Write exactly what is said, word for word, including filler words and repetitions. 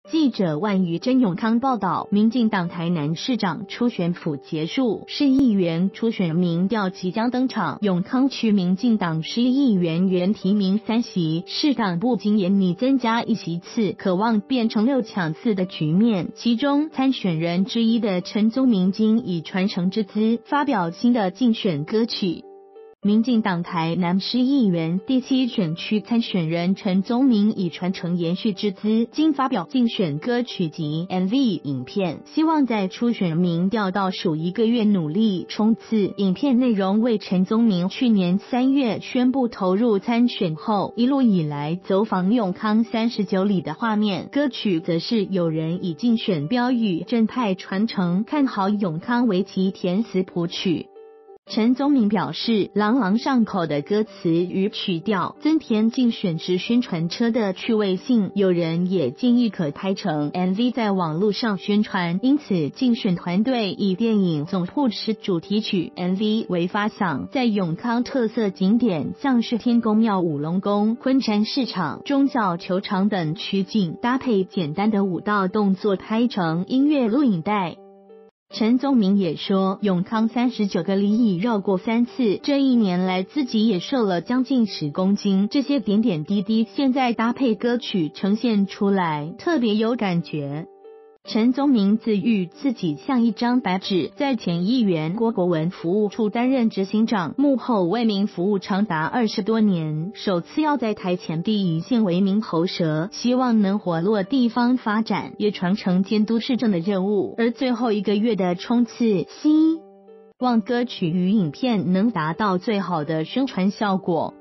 记者万余真永康报道，民进党台南市长初选府结束，市议员初选民调即将登场。永康区民进党市议员原提名三席，市党部经研拟增加一席次，渴望变成六抢四的局面。其中参选人之一的陈宗明今以传承之姿发表新的竞选歌曲。民进党台南市议员第七选区参选人陈宗明以传承延续之姿，今发表竞选歌曲及 M V 影片，希望在初选民调倒数一个月努力冲刺。影片内容为陈宗明去年三月宣布投入参选后，一路以来走访永康三十九里的画面，歌曲则是有人以竞选标语正派传承看好永康为其填词谱曲。陈宗明表示，朗朗上口的歌词与曲调增添竞选时宣传车的趣味性，有人也建议可拍成 M V 在网络上宣传，因此竞选团队以电影《总铺师》主题曲 M V 为发想，在永康特色景点像是天公庙、五龙宫、昆山市场、忠孝球场等取景，搭配简单的舞蹈动作拍成音乐录影带。陈宗明也说，永康三十九个里已绕过三次，这一年来自己也瘦了将近十公斤，这些点点滴滴现在搭配歌曲呈现出来，特别有感觉。陈宗明自喻自己像一张白纸，在前议员郭国文服务处担任执行长，幕后为民服务长达二十多年，首次要在台前第一线为民喉舌，希望能活络地方发展，也传承监督市政的任务。而最后一个月的冲刺，希望歌曲与影片能达到最好的宣传效果。